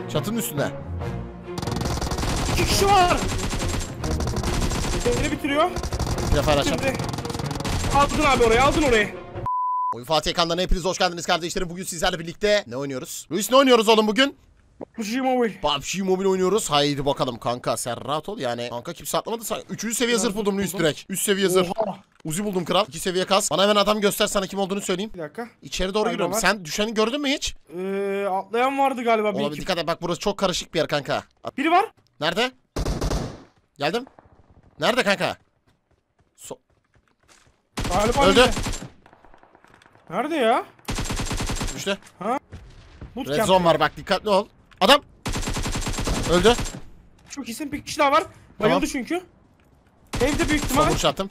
Çatının üstünde. 2 kişi var. Beni bitiriyor. Bir defa açacağım. Aldın abi orayı, aldın orayı. Oyun Fatih Ekran'dan hepiniz hoş geldiniz kardeşlerim. Bugün sizlerle birlikte ne oynuyoruz? Luis ne oynuyoruz oğlum bugün? PUBG Mobile. PUBG Mobile oynuyoruz. Haydi bakalım kanka, sen rahat ol yani. Kanka kimse atlamadı. 3. seviye zırh buldum Luis direkt. 3 seviye zırh. Oha. Uzi buldum kral. 2 seviye kas. Bana hemen adam göster, sana kim olduğunu söyleyeyim. Bir dakika. İçeri doğru giriyorum. var. Sen düşeni gördün mü hiç? Atlayan vardı galiba. Bir Oğlum iki. dikkat et, bak burası çok karışık bir yer kanka. Biri var. Nerede? Geldim. Nerede kanka? Galiba Öldü. önünde. Nerede ya? Düştü. Red Bootcamp. zone var bak, dikkatli ol. Adam. Öldü. Çok iyisin. Bir kişi daha var. Bayıldı Tamam. çünkü. Evde büyük ihtimal. Son vuruş attım.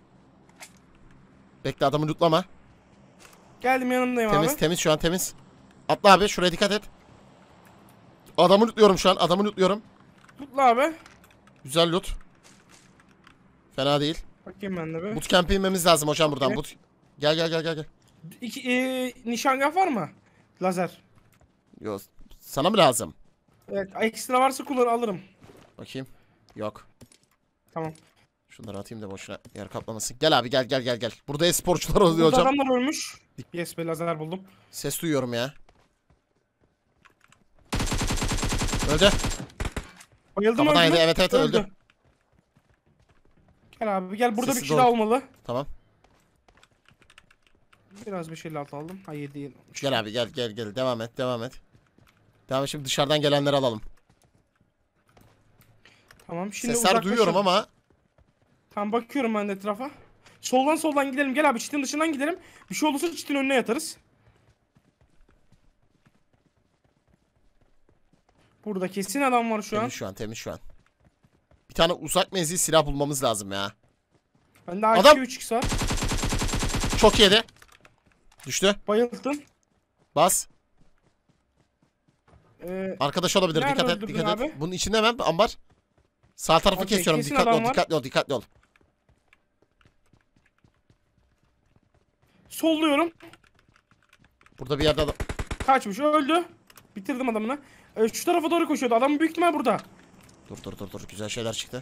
Bekle, adamı lootlama. Geldim, yanımdayım Temiz abi. temiz, şu an temiz. Atla abi, şuraya dikkat et. Adamı lootluyorum şu an, adamı lootluyorum. Tutla abi. Güzel loot. Fena değil. Bakayım ben de bir. Bootcamp'e inmemiz lazım hocam buradan. Evet. Gel. Nişangah var mı? Lazer. Yok. Sana mı lazım? Evet, ekstra varsa kullan, alırım. Bakayım. Yok. Tamam. Şunları atayım da boşuna yer kaplamasın. Gel abi, gel. Burada e-sporcular oluyor Burada hocam. adamlar ölmüş. Yes be, lazer buldum. Ses duyuyorum ya. Öldü. Bayıldım, Kafadan öldü mü? yedi, evet öldü. Gel abi gel, burada Sesi bir kişi doğru. daha olmalı. Tamam. Biraz bir şeyler aldım. Hayır değil. Gel abi, gel. Devam et. Tamam, şimdi dışarıdan gelenleri alalım. Tamam, şimdi Sesler uzaklaşalım. duyuyorum ama. Tamam, bakıyorum ben de etrafa. Soldan gidelim, gel abi, çitin dışından gidelim. Bir şey olursa çitin önüne yatarız. Burada kesin adam var şu an. Temiz şu an. Bir tane uzak menzil silah bulmamız lazım ya. Bende Adam! AK-3X var. Çok yedi. Düştü. Bayıldım. Bas. Arkadaş olabilir. Nerede Dikkat et. öldürdün Dikkat et. abi? Bunun içinde hemen ambar. Sağ tarafı Okey, kesiyorum. kesin Dikkatli adam ol. var. Dikkatli ol. Solluyorum. Burada bir yerde adam. Kaçmış, öldü. Bitirdim adamını. Şu tarafa doğru koşuyordu. Adam büyük ihtimal burada. Dur. Güzel şeyler çıktı.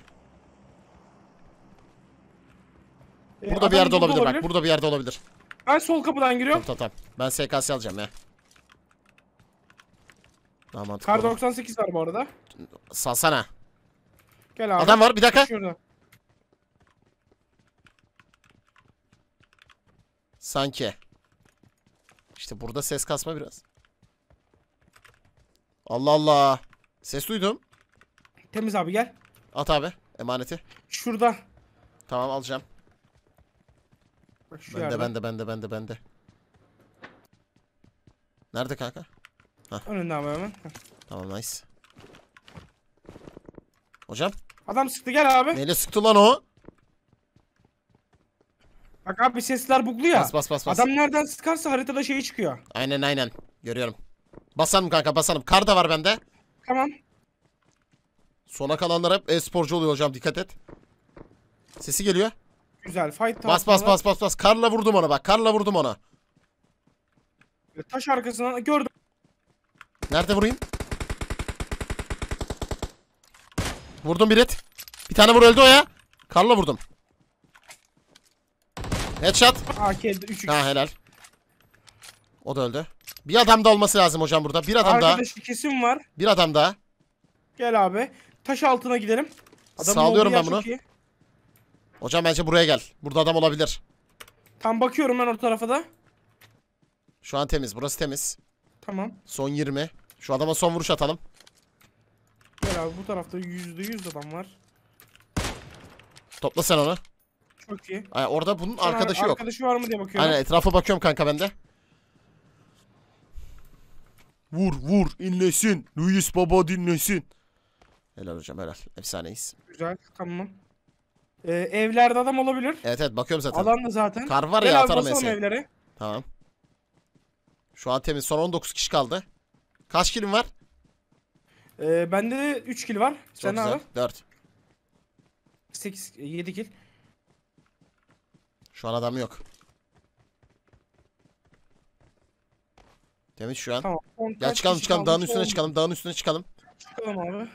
Adam Burada bir yerde olabilir bak. Burada bir yerde olabilir. Ben sol kapıdan giriyorum. Tamam. Ben SKS alacağım ya. Daha mantıklı Kar olur. 98 var bu arada. Salsana. Gel abi. Adam var, bir dakika. Şurada. Sanki. İşte burada ses kasma biraz. Allah Allah. Ses duydum. Temiz abi, gel. At abi emaneti. Şurada. Tamam, alacağım. Bak şu yerde. Bende. Nerede kanka? Önünde abi hemen. Tamam, nice. Hocam. Adam sıktı, gel abi. Neyle sıktı lan o? Bak abi, sesler buglu ya. Bas. Adam nereden sıkarsa haritada şey çıkıyor. Aynen. Görüyorum. Basalım kanka, basalım. Kar da var bende. Tamam. Sona kalanlar hep e-sporcu oluyor hocam, dikkat et. Sesi geliyor. Güzel fight. Bas. Karla vurdum ona bak. Karla vurdum ona. Taş arkasından gördüm. Nerede vurayım? Vurdum bir et. Bir tane vur, öldü o ya. Karla vurdum. Headshot. AK 3. Ha, helal. O da öldü. Bir adam da olması lazım hocam burada. Bir adam daha. Arkadaşı kesin var. Bir adam daha. Gel abi. Taş altına gidelim. Adamın Sağlıyorum olduğu ben yer bunu. çok iyi. Hocam bence buraya gel. Burada adam olabilir. Tam bakıyorum ben o tarafa da. Şu an temiz. Burası temiz. Tamam. Son 20. Şu adama son vuruş atalım. Gel abi, bu tarafta %100 adam var. Topla sen onu. Çok iyi. Ay, orada bunun Sana arkadaşı yok. Arkadaşı var mı diye bakıyorum. Aynen, etrafa bakıyorum kanka bende. Vur inlesin. Luis Baba dinlesin. Helal hocam, helal. Efsaneyiz. Güzel, tamam. Evlerde adam olabilir. Evet bakıyorum zaten. Alan da zaten. Kar var Gel ya, abi, atarım basalım mesela. evlere. Tamam. Şu an temiz. Son 19 kişi kaldı. Kaç kilim var? Bende de 3 kill var. Çok Sen güzel. abi? 4. 7 kill. Şu an adam yok. Temiz şu an. Tamam. Gel çıkalım çıkalım. Dağın üstüne çıkalım. Dağın üstüne çıkalım. Çıkalım abi.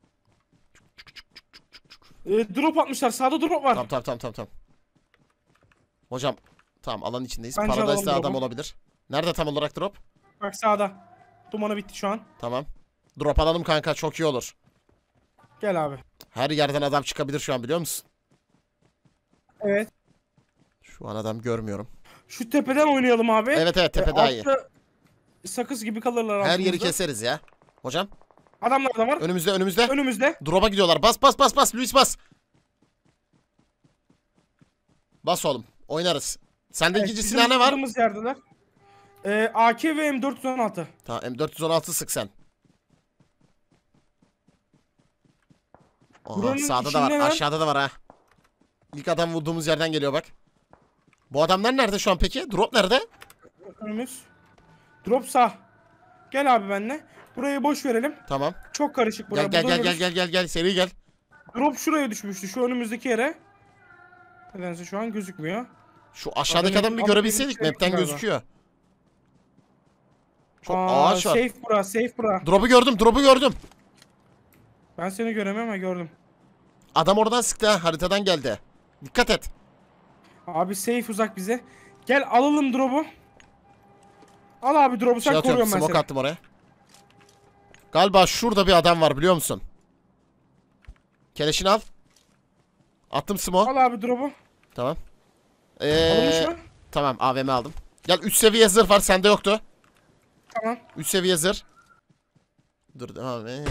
Drop atmışlar. Sağda drop var. Tamam. Hocam. Tamam alanın içindeyiz. Bence Paradise'da alalım adam drop'u. olabilir. Nerede tam olarak drop? Bak sağda. Dumanı bitti şu an. Tamam. Drop alalım kanka, çok iyi olur. Gel abi. Her yerden adam çıkabilir şu an, biliyor musun? Evet. Şu an adam görmüyorum. Şu tepeden oynayalım abi. Evet tepe daha iyi. Altta sakız gibi kalırlar Her yeri altımızda. keseriz ya. Hocam. Adamlar da var. Önümüzde. Önümüzde. Drop'a gidiyorlar. Bas. Luis bas. Bas oğlum. Oynarız. Sende ikinci bizim silah ne var? kaldığımız yerdeler. AK ve M416. Tamam M416 sık sen. Oha, Buranın sağda da var. içinde var. Aşağıda da var ha. İlk adam vurduğumuz yerden geliyor bak. Bu adamlar nerede şu an peki? Drop nerede? Önümüz. Drop sağ. Gel abi benimle. Burayı boş verelim. Tamam. Çok karışık burası. Gel. Seri gel. Drop şuraya düşmüştü. Şu önümüzdeki yere. Nedense şu an gözükmüyor. Şu aşağıdaki adamı bir görebilseydik map'ten gözüküyor. Çok ağaç var. Safe bura. Drop'u gördüm. Ben seni göremem ama gördüm. Adam oradan sıktı ha, haritadan geldi. Dikkat et. Abi safe uzak bize. Gel alalım drop'u. Al abi drop'u, sen Atıyorum, koruyorum ben smoke seni. attım oraya. Galiba şurada bir adam var, biliyor musun? Keleşini al. Attım smoke. Al abi drop'u. Tamam. Alınmış mı? Tamam, AVM aldım. Gel 3 seviye zırh var, sende yoktu. Tamam. 3 seviye zırh. Dur devam et.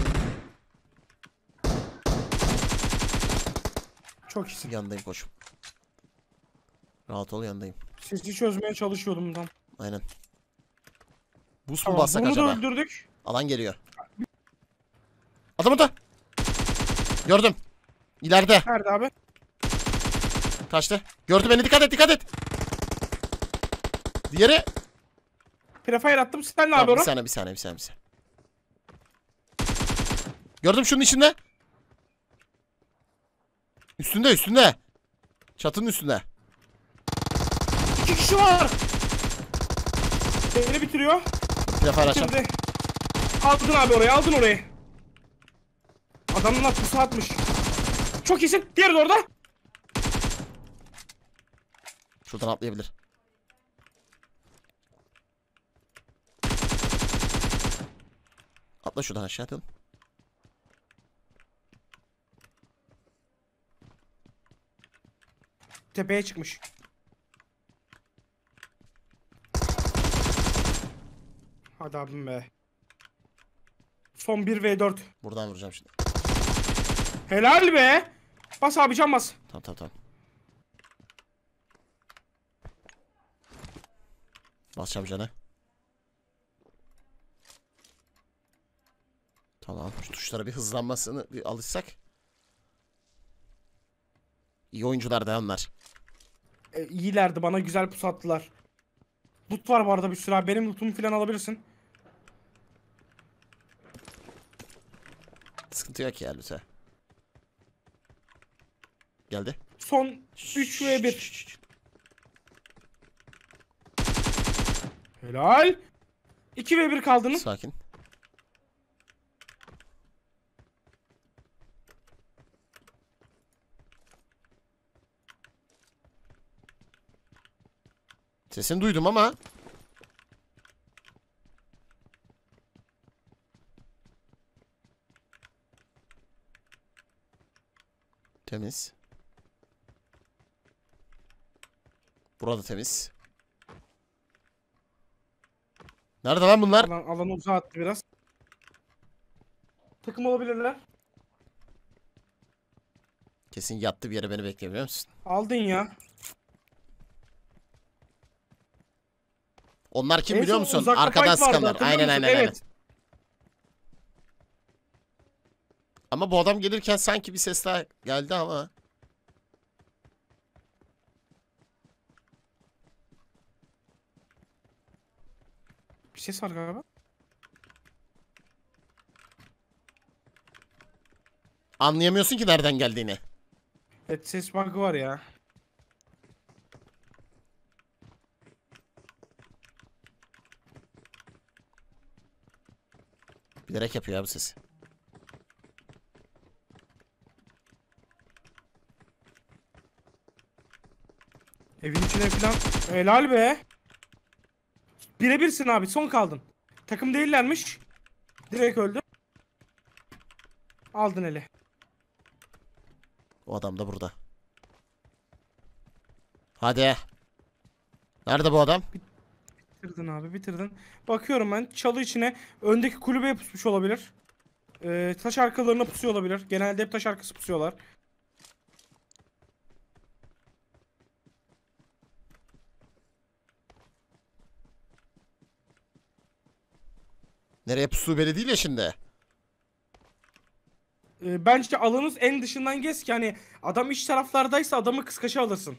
Çok iyisin. Yanındayım koçum. Rahat ol, yanındayım. Sesi çözmeye çalışıyordum tam. Aynen. Boost mu Tamam, bassak bunu acaba? da öldürdük. Alan geliyor. Adam orada. Gördüm. İleride. Nerede abi? Kaçtı. Gördü beni, dikkat et. Diğeri. Prefire attım. Sen ne Tamam, bir yapıyorsun? saniye. Gördüm şunun içinde. Üstünde. Çatının üstünde. 2 kişi var. Beni bitiriyor. Bir defa açalım. Şimdi. Aldın abi orayı. Adamlar pusu atmış. Çok iyisin. Diğeri de orada. Şuradan atlayabilir. Atla şuradan aşağı atın. Tepeye çıkmış. Hadi abim be. Son 1v4. Buradan vuracağım şimdi. Helal be. Bas abi, can bas. Tamam. Basacağım canı. Tamam. Şu tuşlara bir hızlanmasını bir alışsak. İyi oyuncular da onlar. İyilerdi, bana güzel pusu attılar. Loot var bu arada bir sürü abi. Benim lootumu falan alabilirsin. Sıkıntı yok ya lütfen. Geldi. Son 3v1. Helal. 2v1 kaldınız. Sakin. Sesini duydum ama. Temiz. Burada temiz. Nerede lan bunlar? Alanı uzağa attı biraz. Takım olabilirler. Kesin yattı bir yere, beni bekliyor, biliyor musun? Aldın ya. Onlar kim En biliyor son musun? uzakta Arkadan fight vardı, sıkanlar. hatırlıyor Aynen. musun? Evet. Ama bu adam gelirken sanki bir ses daha geldi ama. Bir ses var galiba. Anlayamıyorsun ki nereden geldiğini. Evet, ses bug'ı var ya. Bilerek yapıyor ya bu sesi. Evin içine falan. Helal be. Birebirsin abi. Son kaldın. Takım değillermiş. Direkt öldü. Aldın eli. O adam da burada. Hadi. Nerede bu adam? Bitirdin abi, bitirdin. Bakıyorum ben çalı içine, öndeki kulübeye pusmuş olabilir. Taş arkalarına pusuyor olabilir. Genelde hep taş arkası pusuyorlar. Nereye pusu belli değil ya şimdi. Bence alanınız en dışından gez ki hani adam iç taraflardaysa adamı kıskaça alırsın.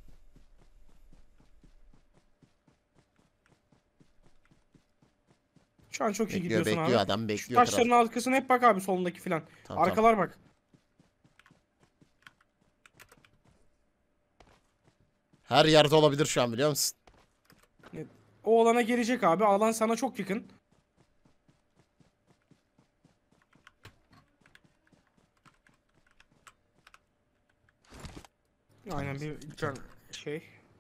Şu an çok iyi Bekliyor gidiyorsun bekliyor abi. adam Şu bekliyor. taşların arkasına hep bak abi, solundaki filan. Tamam, Arkalar bak. Her yerde olabilir şu an biliyor musun? O alana gelecek abi. Alan sana çok yakın. Aynen bir can şey.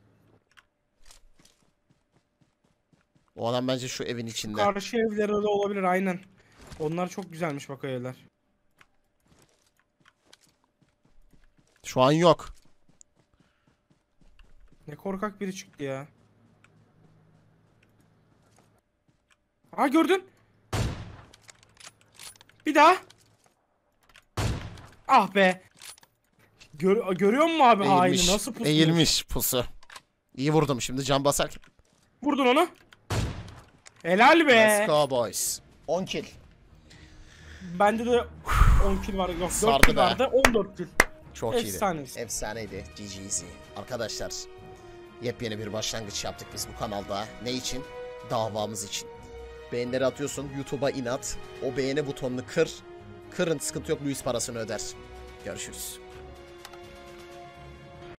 O adam bence şu evin içinde. Karşı evlerde de olabilir aynen. Onlar çok güzelmiş bak o evler. Şu an yok. Ne korkak biri çıktı ya. Aa, gördün. Bir daha. Ah be. Görüyor musun abi haini Eğilmiş. nasıl pusmuş? Eğilmiş pusu. İyi vurdum şimdi can basarken. Vurdun onu. Helal be. Let's go boys. 10 kill. Bende de 10 kill var. Yok 4 Sardı kill be. vardı. 14 kill. Çok Efsaneydi. iyiydi. Efsaneydi. GG'z. Arkadaşlar yepyeni bir başlangıç yaptık biz bu kanalda. Ne için? Davamız için. Beğenileri atıyorsun. YouTube'a inat. O beğeni butonunu kır. Kırın, sıkıntı yok. Luis parasını öder. Görüşürüz.